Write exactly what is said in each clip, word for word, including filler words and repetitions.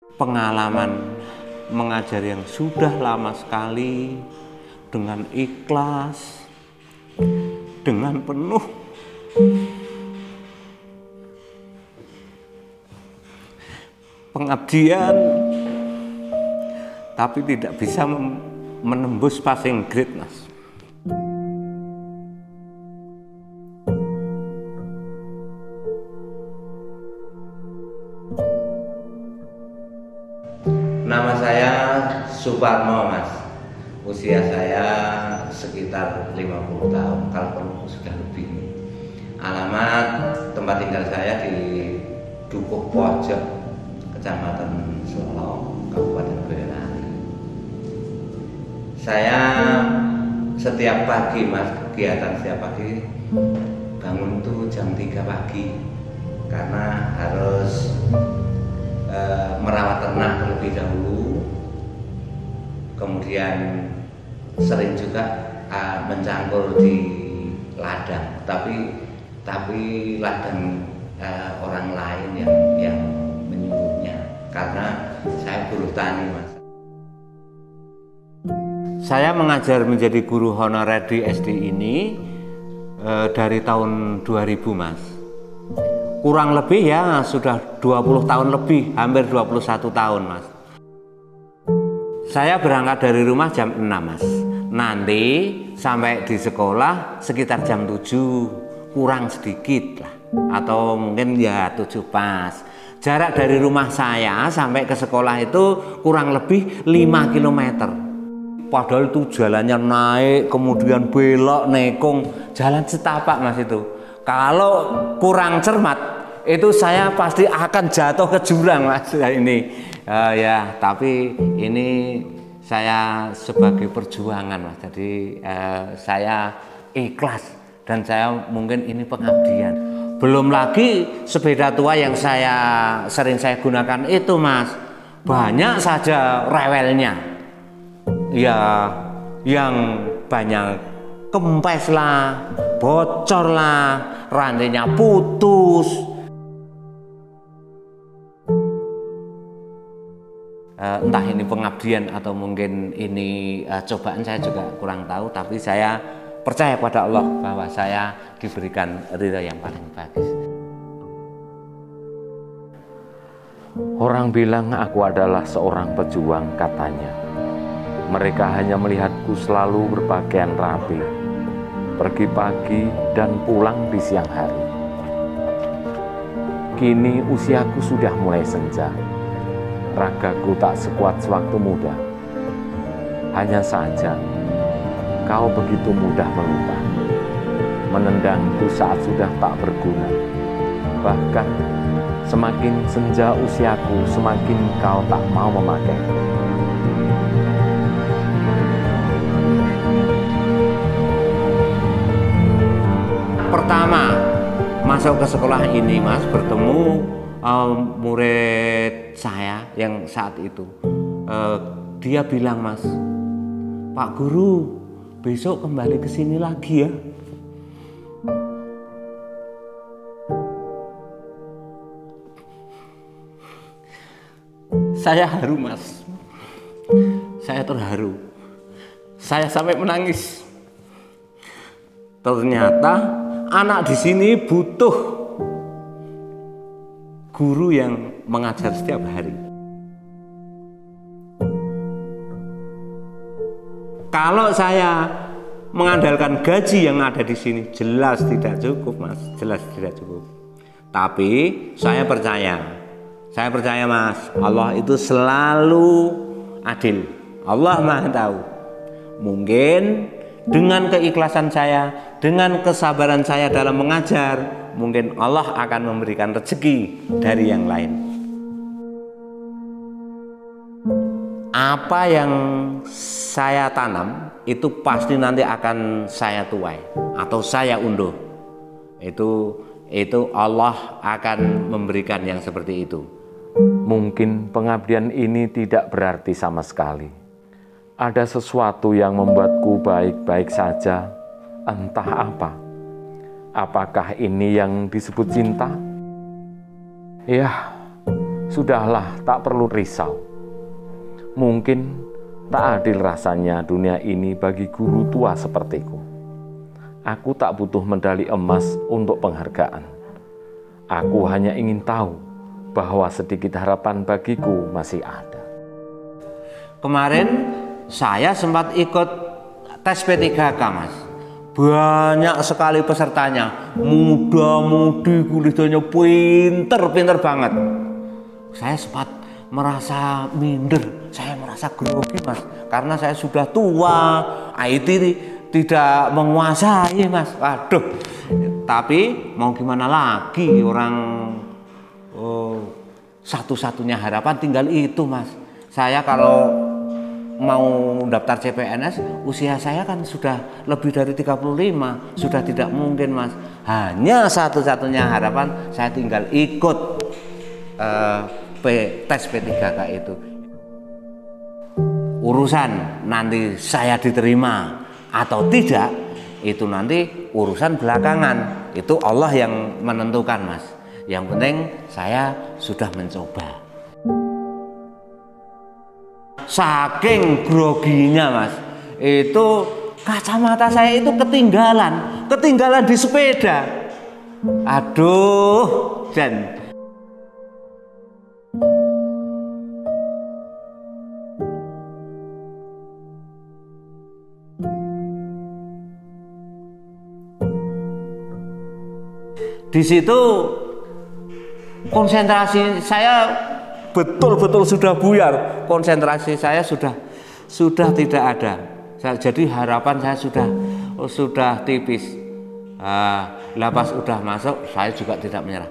Pengalaman mengajar yang sudah lama sekali, dengan ikhlas, dengan penuh pengabdian, tapi tidak bisa menembus passing grade, Mas. Nama saya Suparmo, Mas. Usia saya sekitar lima puluh tahun, kalau perlu sudah lebih. Alamat tempat tinggal saya di Dukuh Pojok, Kecamatan Solo, Kabupaten Boyolali. Saya setiap pagi, Mas, kegiatan setiap pagi bangun tuh jam tiga pagi karena harus e, merawat ternak terlebih dahulu. Kemudian sering juga uh, mencangkul di ladang, tapi tapi ladang uh, orang lain yang yang menyuruhnya, karena saya buruh tani, Mas. Saya mengajar menjadi guru honorer di S D ini uh, dari tahun dua ribu, Mas. Kurang lebih ya sudah dua puluh tahun lebih, hampir dua puluh satu tahun, Mas. Saya berangkat dari rumah jam enam, Mas. Nanti sampai di sekolah sekitar jam tujuh, kurang sedikit lah, atau mungkin ya tujuh pas. Jarak dari rumah saya sampai ke sekolah itu kurang lebih lima kilometer. Padahal itu jalannya naik, kemudian belok, nekung, jalan setapak, Mas. Itu kalau kurang cermat itu saya pasti akan jatuh ke jurang, Mas. Ini Uh, ya, tapi ini saya sebagai perjuangan, Mas. Jadi uh, saya ikhlas dan saya mungkin ini pengabdian. Belum lagi sepeda tua yang saya sering saya gunakan itu, Mas. Banyak saja rewelnya. Ya, yang banyak kempes lah, bocor lah, rantainya putus. Uh, entah ini pengabdian atau mungkin ini uh, cobaan, saya juga kurang tahu, tapi saya percaya pada Allah bahwa saya diberikan ridha yang paling bagus. Orang bilang aku adalah seorang pejuang, katanya. Mereka hanya melihatku selalu berpakaian rapi, pergi pagi dan pulang di siang hari. Kini usiaku sudah mulai senja. Ragaku tak sekuat sewaktu muda. Hanya saja kau begitu mudah melupa, menendangku saat sudah tak berguna. Bahkan semakin senja usiaku, semakin kau tak mau memakai. Pertama masuk ke sekolah ini, Mas, bertemu Um, murid saya yang saat itu, uh, dia bilang, Mas, Pak Guru, besok kembali ke sini lagi ya. Saya haru, Mas. Saya terharu. Saya sampai menangis. Ternyata anak di sini butuh guru yang mengajar setiap hari. Kalau saya mengandalkan gaji yang ada di sini, jelas tidak cukup, Mas. Jelas tidak cukup. Tapi saya percaya, saya percaya, Mas, Allah itu selalu adil. Allah Maha tahu. Mungkin dengan keikhlasan saya, dengan kesabaran saya dalam mengajar, mungkin Allah akan memberikan rezeki dari yang lain. Apa yang saya tanam itu pasti nanti akan saya tuai atau saya unduh. Itu itu Allah akan memberikan yang seperti itu. Mungkin pengabdian ini tidak berarti sama sekali. Ada sesuatu yang membuatku baik-baik saja, entah apa. Apakah ini yang disebut cinta? Ya, Sudahlah, tak perlu risau. Mungkin tak adil rasanya dunia ini bagi guru tua sepertiku. Aku tak butuh medali emas untuk penghargaan. Aku hanya ingin tahu bahwa sedikit harapan bagiku masih ada. Kemarin saya sempat ikut tes P tiga K, Mas. Banyak sekali pesertanya, muda-mudi, kulitnya pinter-pinter banget. Saya sempat merasa minder, saya merasa grogi, Mas, karena saya sudah tua, I T tidak menguasai, Mas. Waduh, tapi mau gimana lagi, orang oh, satu-satunya harapan tinggal itu, Mas. Saya kalau mau daftar C P N S, usia saya kan sudah lebih dari tiga puluh lima, sudah tidak mungkin, Mas. Hanya satu-satunya harapan saya tinggal ikut uh, P, tes P tiga K itu. Urusan nanti saya diterima atau tidak, itu nanti urusan belakangan. Itu Allah yang menentukan, Mas. Yang penting saya sudah mencoba. Saking groginya, Mas, itu kacamata saya itu ketinggalan, ketinggalan di sepeda. Aduh, Jan. Di situ konsentrasi saya betul-betul sudah buyar, konsentrasi saya sudah sudah tidak ada. Jadi harapan saya sudah sudah tipis. Nah, pas udah masuk, saya juga tidak menyerah.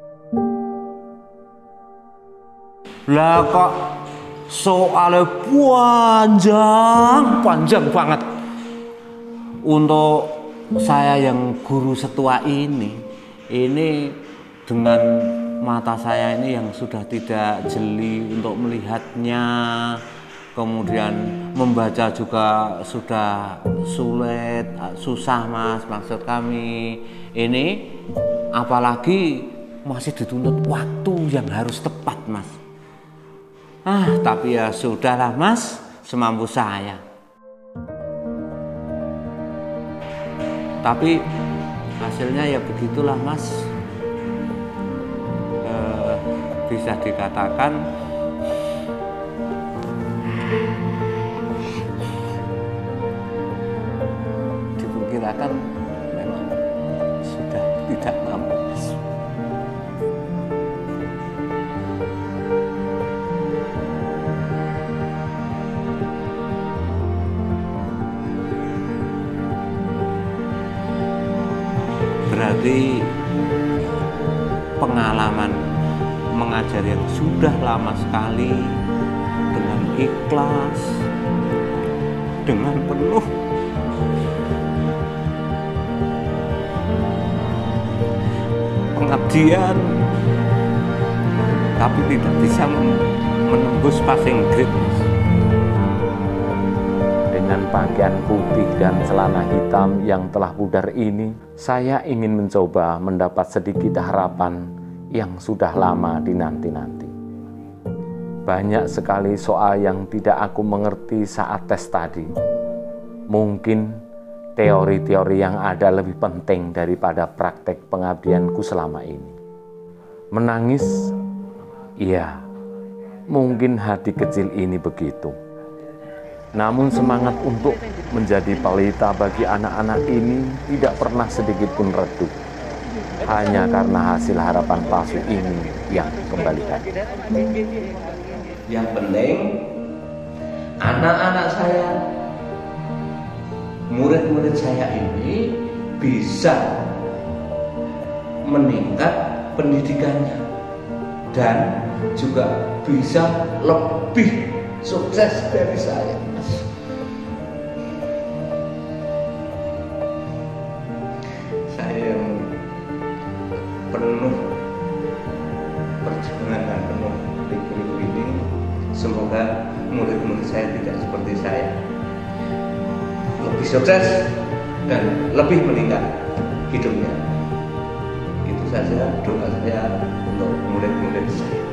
Lah kok soalnya panjang, panjang banget. Untuk saya yang guru setua ini, ini dengan mata saya ini yang sudah tidak jeli untuk melihatnya, kemudian membaca juga sudah sulit, susah, Mas, maksud kami ini, apalagi masih dituntut waktu yang harus tepat, Mas. Ah, tapi ya sudahlah, Mas, semampu saya. Tapi hasilnya ya begitulah, Mas. Bisa dikatakan diperkirakan memang sudah tidak mampu. Berarti pengalaman mengajar yang sudah lama sekali, dengan ikhlas, dengan penuh pengabdian, tapi tidak bisa menembus passing grade. Dengan pakaian putih dan celana hitam yang telah pudar ini, saya ingin mencoba mendapat sedikit harapan yang sudah lama dinanti-nanti. Banyak sekali soal yang tidak aku mengerti saat tes tadi. Mungkin teori-teori yang ada lebih penting daripada praktek pengabdianku selama ini. Menangis? Iya, mungkin hati kecil ini begitu. Namun semangat untuk menjadi pelita bagi anak-anak ini tidak pernah sedikit pun redup. Hanya karena hasil harapan palsu ini yang kembalikan. Yang penting anak-anak saya, murid-murid saya ini bisa meningkat pendidikannya dan juga bisa lebih sukses dari saya. Saya yang penuh perjuangan dan penuh liku-liku ini, semoga murid-murid saya tidak seperti saya, lebih sukses dan lebih meningkat hidupnya. Itu saja doa saya untuk murid-murid saya.